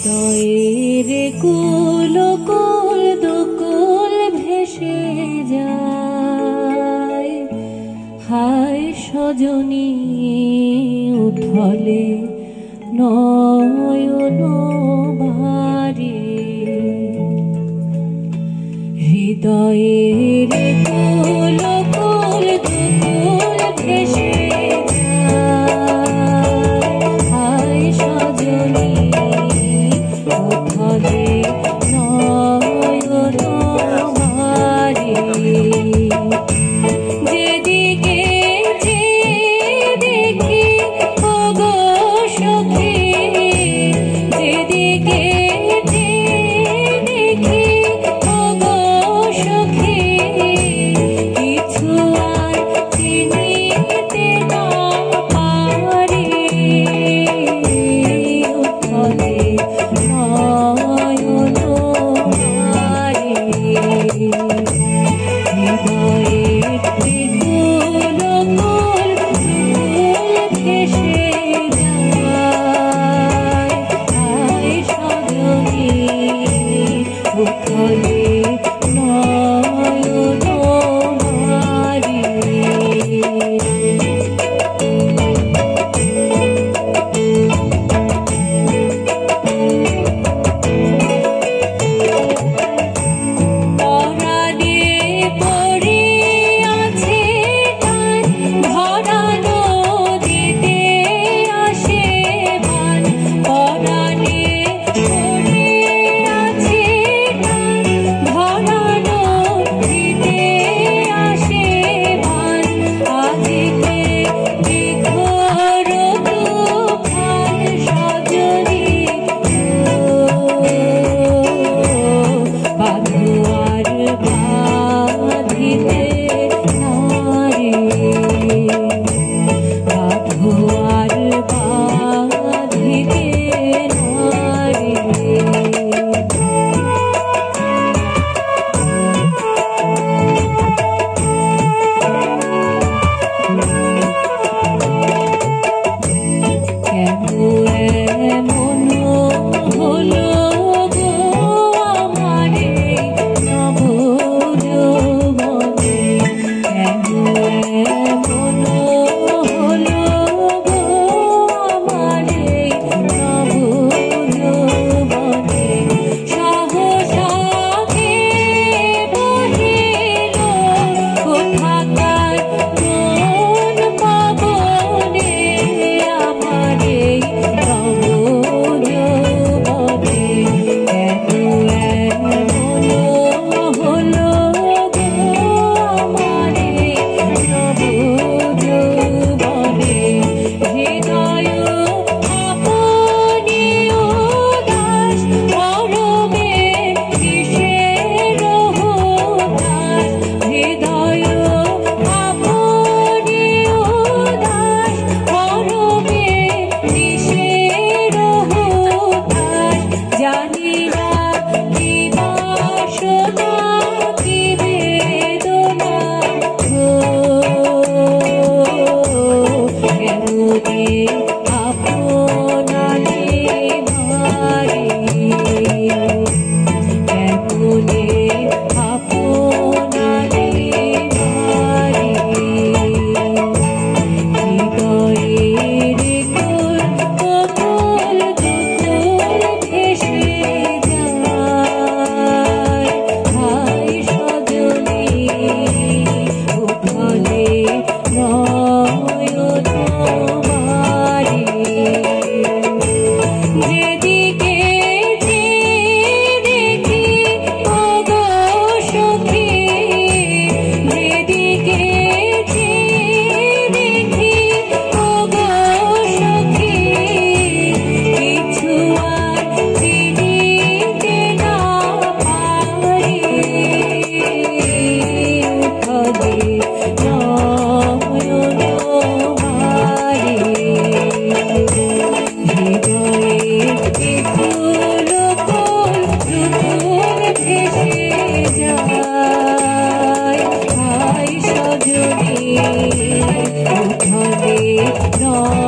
হৃদয়ের কুল কুল দুকুল ভেসে যায়, হায় সজনী উঠলে নয়ন ভারে। হৃদয়ের কুল কুল দুকুল ভেসে যায়, হায় সজনী উঠলে নয়ন ভারে। যেদিকে দেখি ওগো সখী, যেদিকে দেখি ওগো সখী, কিছু আর চিনিতে না পারি। উঠলে নয়ন ভারে। হৃদয়ের কুল কুল দুকুল ভেসে যায়, হায় সজনী উঠলে নয়ন ভারে। পরাণে পড়িয়াছে টান, ভরা নদীতে আসে মান। পরাণে পড়িয়াছে টান, ভরা নদীতে আসে মান। আদিতে বিঘোর তুফান সজনী বাঁধো আর বাঁধিতে নারে। বাঁধো আর বাঁধিতে নারে। কেন এমন হলো গো আমারে নব যৌবনে। কেন এমন হলো গো আমারে নব যৌবনে। সহসা কে বহিল কোথাকার কোন পবনে, আমারে নব যৌবনে। কেন এমন হলো গো আমারে নব যৌবনে। হৃদয় আপনি উদাস, মরমে কিসের হুতাশ। হৃদয় আপনি উদাস, মরমে কিসের হুতাশ। জানি না কি বাসনা কি বেদনা গো, কেমনে আপনারে ভারে। কেমনে আপনারে ভারে। হৃদয়ের কুল কুল দুকুল ভেসে যায়, হায় সজনী উঠলে নয়ন ভারে। যেদিকে দেখি ওগো সখী, যেদিকে দেখি ওগো সখী, কিছু আর চিনিতে না পারি। উঠলে নয়ন ভারে। হৃদয়ের কুল কুল দুকুল ভেসে যায়, হায় সজনী উঠলে নয়ন